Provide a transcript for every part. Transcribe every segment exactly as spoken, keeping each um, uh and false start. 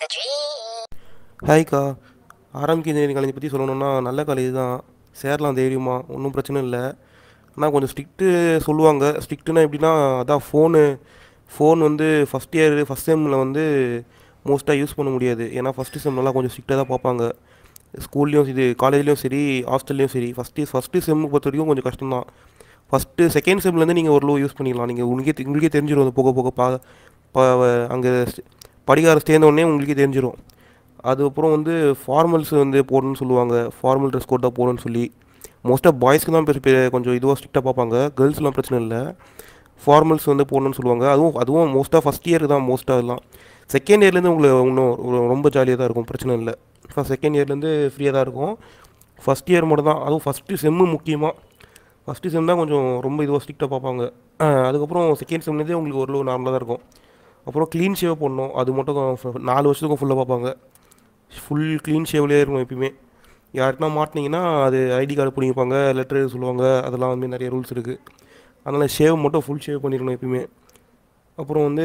ஹாய்க்கா. RMK engineering college பற்றி சொல்லணும்னா நல்ல காலேஜ் தான், சேரலாம் தைரியமா, ஒன்றும் பிரச்சனை இல்லை. ஆனால் கொஞ்சம் ஸ்ட்ரிக்ட்டு சொல்லுவாங்க. ஸ்ட்ரிக்ட்டுனா எப்படின்னா, அதான் ஃபோனு ஃபோன் வந்து ஃபஸ்ட் இயர் ஃபஸ்ட் செம்மில் வந்து மோஸ்ட்டாக யூஸ் பண்ண முடியாது. ஏன்னா ஃபஸ்ட்டு செம்லலாம் கொஞ்சம் ஸ்ட்ரிக்டாக தான் பார்ப்பாங்க. ஸ்கூல்லேயும் இது காலேஜ்லேயும் சரி, ஹாஸ்டல்லையும் சரி. ஃபஸ்ட்டு ஃபஸ்ட்டு செம்மு பொறுத்த வரைக்கும் கொஞ்சம் கஷ்டம்தான். ஃபஸ்ட்டு செகண்ட் செம்லேருந்து நீங்கள் ஓரளவு யூஸ் பண்ணிக்கலாம். நீங்கள் உங்களுக்கே உங்களுக்கே தெரிஞ்சிடும், அது போக போக பா பா அங்கே படிகார சேர்ந்தோடனே உங்களுக்கே தெரிஞ்சிடும். அதுக்கப்புறம் வந்து ஃபார்மல்ஸ் வந்து போடணும்னு சொல்லுவாங்க. ஃபார்மல் ட்ரெஸ் கோட் தான் போடணும்னு சொல்லி மோஸ்ட்டாக பாய்ஸ்க்கு தான் பெரிய பெரிய கொஞ்சம் இதுவாக ஸ்ட்ரிக்டாக பார்ப்பாங்க. கேர்ள்ஸ்லாம் பிரச்சனை இல்லை. ஃபார்மல்ஸ் வந்து போடணும்னு சொல்லுவாங்க. அதுவும் அதுவும் மோஸ்ட்டாக ஃபஸ்ட் இயர் தான் மோஸ்ட்டாக எல்லாம். செகண்ட் இயர்லேருந்து உங்களுக்கு இன்னும் ரொம்ப ஜாலியாக தான் இருக்கும், பிரச்சனை இல்லை. ஃபஸ்ட் செகண்ட் இயர்லேருந்து ஃப்ரீயாக தான் இருக்கும். ஃபஸ்ட் இயர் மட்டும் தான், அதுவும் ஃபஸ்ட்டு செம்மு முக்கியமாக. ஃபஸ்ட்டு செம் தான் கொஞ்சம் ரொம்ப இதுவாக ஸ்ட்ரிக்டாக பார்ப்பாங்க. அதுக்கப்புறம் செகண்ட் செம்லேருந்தே உங்களுக்கு ஓரளவு நார்மலாக தான் இருக்கும். அப்புறம் க்ளீன் ஷேவ் பண்ணணும், அது மட்டும் நாலு வருஷத்துக்கும் ஃபுல்லாக பார்ப்பாங்க. ஃபுல் க்ளீன் ஷேவ்லேயே இருக்கும் எப்பயுமே. யாருக்குனா மாட்டினீங்கன்னா அது ஐடி கார்டு பிடிப்பாங்க, லெட்டர் சொல்லுவாங்க, அதெல்லாம் வந்து நிறைய ரூல்ஸ் இருக்குது. அதனால் ஷேவ் மட்டும் ஃபுல் ஷேவ் பண்ணிடணும் எப்பயுமே. அப்புறம் வந்து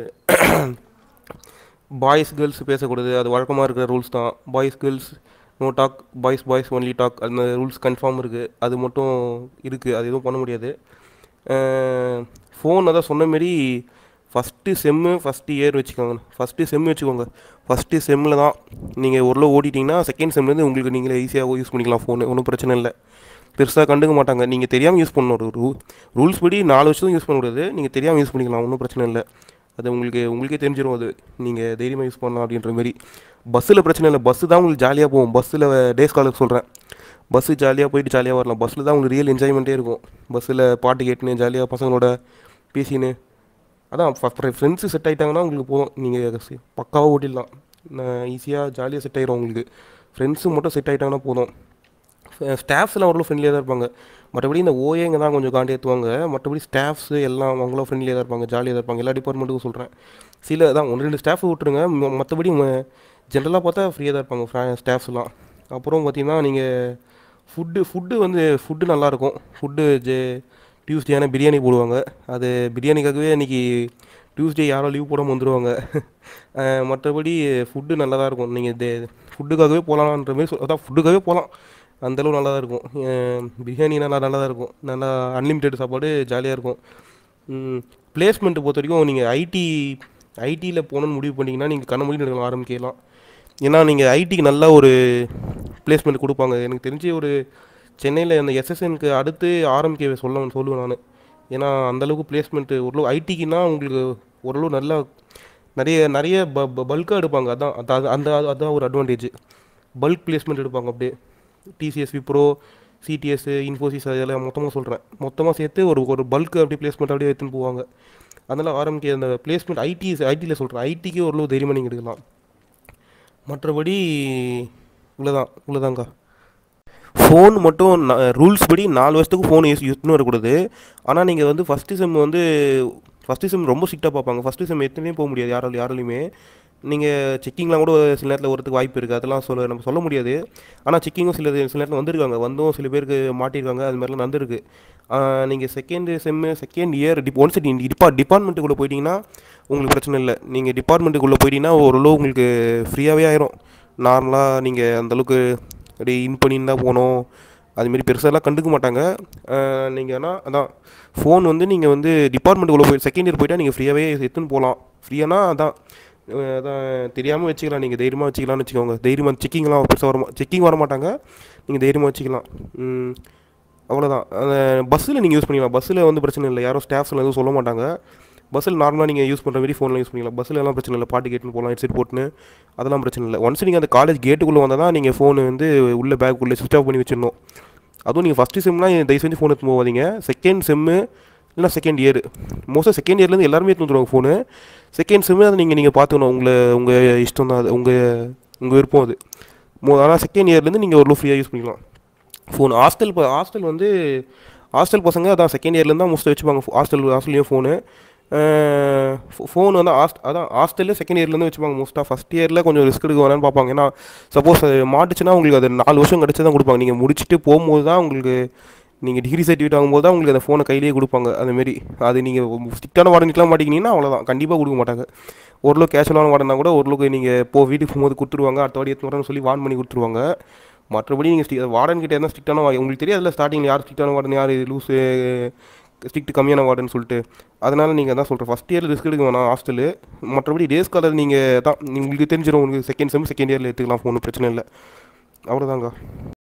பாய்ஸ் கேர்ள்ஸ் பேசக்கூடாது, அது வழக்கமாக இருக்கிற ரூல்ஸ் தான். Boys girls no talk, boys boys only talk, அந்த ரூல்ஸ் கன்ஃபார்ம் இருக்குது. அது மட்டும் இருக்குது, அது எதுவும் பண்ண முடியாது. ஃபோன் அதான் சொன்ன மாரி ஃபஸ்ட்டு செம்மு ஃபஸ்ட்டு இயர் வச்சுக்கோங்க. ஃபஸ்ட்டு செம்மு வச்சுக்கோங்க. ஃபஸ்ட்டு செம்மில் தான் நீங்கள் ஓரளவு ஓடிட்டிங்கன்னா செகண்ட் செம்லேருந்து உங்களுக்கு நீங்களே ஈஸியாக யூஸ் பண்ணிக்கலாம் ஃபோனு, ஒன்றும் பிரச்சனை இல்லை. பெருசாக கண்டுக்க மாட்டாங்க. நீங்கள் தெரியாமல் யூஸ் பண்ணணும். ஒரு ரூ ரூல்ஸ் படி நாலு வருஷத்தும் யூஸ் பண்ணக்கூடாது, நீங்கள் தெரியாமல் யூஸ் பண்ணிக்கலாம், ஒன்றும் பிரச்சனை இல்லை. அது உங்களுக்கு உங்களுக்கே தெரிஞ்சிடும், அது நீங்கள் தைரியமாக யூஸ் பண்ணலாம் அப்படின்ற மாதிரி. பஸ்ஸில் பிரச்சனை இல்லை, பஸ்ஸு தான் உங்களுக்கு ஜாலியாக போகும். பஸ்ஸில் டேஸ் காலருக்கு சொல்கிறேன், பஸ்ஸு ஜாலியாக போயிட்டு ஜாலியாக வரலாம். பஸ்ஸில் தான் உங்களுக்கு ரியல் என்ஜாய்மெண்ட்டே இருக்கும். பஸ்ஸில் பாட்டு கேட்டுன்னு ஜாலியாக பசங்களோட பேசின்னு, அதான் ஃப்ரெண்ட்ஸு செட் ஆகிட்டாங்கன்னா உங்களுக்கு போதும், நீங்கள் பக்காவாக ஓட்டிடலாம். நான் ஈஸியாக ஜாலியாக செட் ஆகிடும் உங்களுக்கு. ஃப்ரெண்ட்ஸு மட்டும் செட் ஆகிட்டாங்கன்னா போதும். ஸ்டாஃப்ஸ்லாம் ஓரளவு ஃப்ரெண்ட்லியாக தான் இருப்பாங்க. மற்றபடி இந்த ஓஏங்க தான் கொஞ்சம் காண்டி ஏற்றுவாங்க. மற்றபடி ஸ்டாஃப்ஸு எல்லாம் அவங்களும் ஃப்ரெண்ட்லியாக தான் இருப்பாங்க, ஜாலியாக தான் இருப்பாங்க. எல்லா டிபார்ட்மெண்ட்டுக்கும் சொல்கிறேன். சில தான் ஒன்று ரெண்டு ஸ்டாஃப் விட்டுருங்க, மற்றபடி ஜென்ரலாக பார்த்தா ஃப்ரீயாக தான் இருப்பாங்க ஸ்டாஃப்ஸ்லாம். அப்புறம் பார்த்திங்கன்னா நீங்கள் ஃபுட்டு ஃபுட்டு வந்து ஃபுட்டு நல்லாயிருக்கும். ஃபுட்டு ஜே டியூஸ்டே ஆனால் பிரியாணி போடுவாங்க. அது பிரியாணிக்காகவே இன்றைக்கி டியூஸ்டே யாரும் லீவ் போடாமல் வந்துடுவாங்க. மற்றபடி ஃபுட்டு நல்லா தான் இருக்கும். நீங்கள் இது ஃபுட்டுக்காகவே போகலான்ற மாதிரி சொல், அதான் ஃபுட்டுக்காகவே போகலாம், அந்தளவு நல்லா தான் இருக்கும். பிரியாணி நல்லா நல்லா தான் இருக்கும். நல்லா அன்லிமிட்டெட் சாப்பாடு, ஜாலியாக இருக்கும். பிளேஸ்மெண்ட்டு பொறுத்த வரைக்கும் நீங்கள் ஐடி ஐடியில் போகணுன்னு முடிவு பண்ணிங்கன்னா நீங்கள் கண்ண மூடி எடுக்கலாம், ஆரம்பிக்கலாம். ஏன்னா நீங்கள் ஐடிக்கு நல்லா ஒரு பிளேஸ்மெண்ட் கொடுப்பாங்க. எனக்கு தெரிஞ்சு ஒரு சென்னையில் அந்த எஸ்எஸ்எனுக்கு அடுத்து ஆர்எம்கே சொல்ல சொல்லுவேன் நான். ஏன்னா அந்தளவுக்கு பிளேஸ்மெண்ட்டு ஓரளவு ஐடிக்குன்னா உங்களுக்கு ஓரளவு நல்லா நிறைய நிறைய ப பல்காக எடுப்பாங்க. அதான் அது அந்த அதுதான் ஒரு அட்வான்டேஜ். பல்க் பிளேஸ்மெண்ட் எடுப்பாங்க அப்படியே. டிசிஎஸ், விப்ரோ, சிடிஎஸ், இன்ஃபோசிஸ், அதெல்லாம் மொத்தமாக சொல்கிறேன், மொத்தமாக சேர்த்து ஒரு ஒரு பல்க்கு அப்படி பிளேஸ்மெண்ட் அப்படியே எடுத்துன்னு போவாங்க. அதனால் ஆரம்பிக்க அந்த பிளேஸ்மெண்ட் ஐடி ஐடியில் சொல்கிறேன், ஐடிக்கே ஓரளவு தைரியமாக நீங்கள் எடுக்கலாம். மற்றபடி இவ்வளோதான் இவ்வளோதாங்க்கா. ஃபோன் மட்டும் ரூல்ஸ் படி நாலு வருஷத்துக்கு ஃபோன் யூஸ் யூஸ்னு வரக்கூடாது. ஆனால் நீங்கள் வந்து ஃபஸ்ட்டு செம் வந்து ஃபஸ்ட்டு செம் ரொம்ப ஸ்ட்ரிக்டாக பார்ப்பாங்க. ஃபஸ்ட்டு செம் எத்தனையும் போக முடியாது யாராலும் யாராலையுமே. நீங்கள் செக்கிங்லாம் கூட சில நேரத்தில் வரதுக்கு வாய்ப்பு இருக்குது, அதெல்லாம் சொல்ல நம்ம சொல்ல முடியாது. ஆனால் செக்கிங்கும் சில சில நேரத்தில் வந்திருக்காங்க, வந்தும் சில பேருக்கு மாட்டியிருக்காங்க, அது மாதிரிலாம் நடந்திருக்கு. நீங்கள் செகண்ட் செம்மு செகண்ட் இயர் டிப் ஒன்ஸ் டிப்பா டிபார்ட்மெண்ட்டுக்குள்ளே போயிட்டீங்கன்னா உங்களுக்கு பிரச்சனை இல்லை. நீங்கள் டிபார்ட்மெண்ட்டுக்குள்ளே போயிட்டீங்கன்னா ஓரளவு உங்களுக்கு ஃப்ரீயாகவே ஆயிரும். நார்மலாக நீங்கள் அந்தளவுக்கு அப்படியே இன் பண்ணின்னு தான் போகணும், அதுமாரி பெருசாலாம் கண்டுக்க மாட்டாங்க. நீங்கள் ஆனால் அதான் ஃபோன் வந்து நீங்கள் வந்து டிபார்ட்மெண்ட்டுக்குள்ளே போய் செகண்ட் இயர் போய்ட்டால் நீங்கள் ஃப்ரீயாகவே எடுத்துன்னு போகலாம். ஃப்ரீயானா அதான் அதான் தெரியாமல் வச்சுக்கலாம், நீங்கள் தைரியமாக வச்சுக்கலாம்னு வச்சுக்கோங்க. தைரியமாக செக்கிங்லாம் பெருசாக வர செக்கிங் வர மாட்டாங்க, நீங்கள் தைரியமாக வச்சுக்கலாம். அவ்வளோதான். அந்த பஸ்ஸில் நீங்கள் யூஸ் பண்ணிக்கலாம். பஸ்ஸில் வந்து பிரச்சனை இல்லை, யாரும் ஸ்டாஃப்ஸில் எதுவும் சொல்ல மாட்டாங்க. பஸ்ஸில் நார்மலாக நீங்கள் யூஸ் பண்ணுற மாதிரி ஃபோனில் யூஸ் பண்ணிக்கலாம். பஸ்ஸில் எல்லாம் பிரச்சனை இல்லை, பாட்டு கேட்டுன்னு போகலாம், ஹெட்செட் போட்டுன்னு, அதெல்லாம் பிரச்சனை இல்லை. ஒன்ஸ் நீங்கள் அந்த காலேஜ் கேட்டுக்குள்ளே வந்தால் தான் நீங்கள் ஃபோனு வந்து உள்ள பேக்குள்ளே ஸ்விட்ச் ஆஃப் பண்ணி வச்சிடணும். அதுவும் நீங்கள் ஃபஸ்ட்டு செம்லாம் தயவு செஞ்சு ஃபோன் எடுத்து போகாதீங்க. செகண்ட் செம்மு இல்லைனா செகண்ட் இயர், மோஸ்ட்டாக செகண்ட் இயர்லேருந்து எல்லாருமே எடுத்து வந்துடுவாங்க ஃபோனு. செகண்ட் செம்மு அதை நீங்கள் நீங்கள் பார்த்துக்கணும், உங்களை உங்கள் இஷ்டம் தான், அது உங்கள் உங்கள் விருப்பம் அது. மோ ஆனால் செகண்ட் இயர்லேருந்து நீங்கள் ஒரு ஃப்ரீயாக யூஸ் பண்ணிக்கலாம் ஃபோன். ஹாஸ்டல் ஹாஸ்டல் வந்து ஹாஸ்டல் பசங்க அதான் செகண்ட் இயர்லேருந்து தான் மோஸ்ட்டாக வச்சுப்பாங்க ஹாஸ்டல் ஹாஸ்டல்லையும் ஃபோனு. ஃபோன் வந்து ஹாஸ்ட் அதான் ஹாஸ்டலில் செகண்ட் இயர்லேருந்து வச்சுப்பாங்க மோஸ்ட்டாக. ஃபஸ்ட் இயரில் கொஞ்சம் ரிஸ்க் எடுக்க வேணான்னு பார்ப்பாங்க. ஏன்னா சப்போஸ் அது மாட்டுச்சுன்னா உங்களுக்கு அது நாலு வருஷம் கிடச்சி தான் கொடுப்பாங்க. நீங்கள் முடிச்சுட்டு போகும்போது தான் உங்களுக்கு நீங்கள் டிகிரி சர்டிஃபிகேட் வாங்கும்போது தான் உங்களுக்கு அந்த ஃபோனை கையிலேயே கொடுப்பாங்க. அதுமாரி அது நீங்கள் ஸ்ட்ரிக்டான வார்டனுக்குலாம் மாட்டிக்கினீங்கன்னா அவ்வளோதான், கண்டிப்பாக கொடுக்க மாட்டாங்க. ஓரளவுக்கு கேஷுவலான வார்டனா கூட ஓரளவுக்கு நீங்கள் இப்போ வீட்டுக்கு போகும்போது கொடுத்துருவாங்க, அடுத்த வாடி எடுத்து வரேன்னு சொல்லி வார்ன் பண்ணி கொடுத்துருவாங்க. மற்றபடி நீங்கள் ஸ்டி வார்டன் கிட்டே இருந்தால் ஸ்ட்ரிக்டான உங்களுக்கு தெரியாதுல்ல ஸ்டார்டிங்கில் யார் ஸ்ட்ரிக்டான வார்டன் யார் லூஸு ஸ்ட்ரிக்ட் கம்மியான வார்டுன்னு சொல்லிட்டு. அதனால் நீங்கள் தான் சொல்கிறேன் ஃபஸ்ட் இயரில் ரிஸ்க் எடுக்க வேணாம் ஹாஸ்டலு. மற்றபடி டேஸ் காலர் நீங்கள் தான் உங்களுக்கு தெரிஞ்சிடும், உங்களுக்கு செகண்ட் செம் செகண்ட் இயரில் எடுத்துக்கலாம் ஃபோனு, பிரச்சனை இல்லை. அவ்வளோதாங்க.